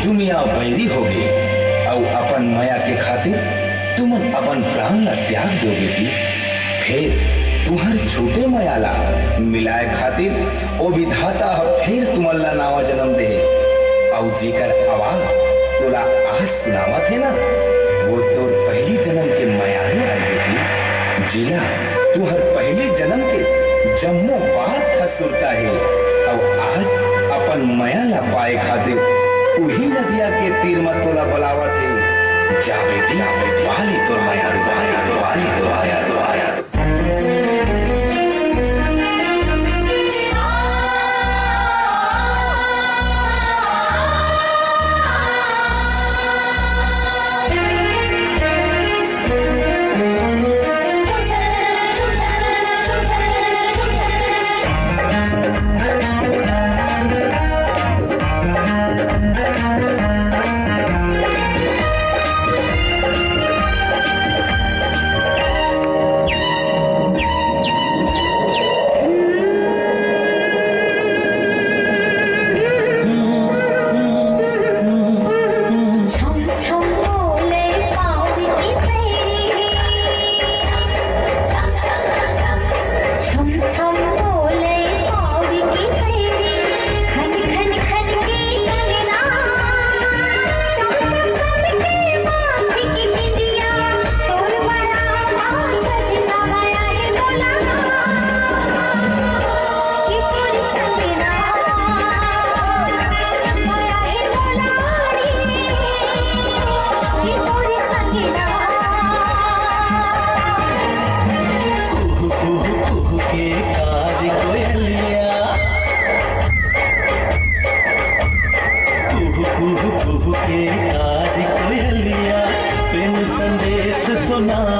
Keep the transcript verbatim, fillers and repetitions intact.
दुनिया बैरी होगी और अपन माया के खातिर तुमन अपन प्राण ला त्याग दो बेटी। फिर तुम्हार छोटे मयाला मिलाए खातिर ओ विधाता फिर तुमन ला नावा जन्म दे और जेकर आवाज तोला आज सुनावत है ना, वो तो पहली जन्म के मयालू आई बेटी। जिला तुहर पहले जन्म के जम्मो बात था सुरता है और आज अपन मयाला पाए खातिर वही नदिया के तीर में तोला बुलावत है। जा बेटी वाली तो माया तो आया तो वाली तो आया तो आया तो के आज कोयलिया बिन संदेश सुना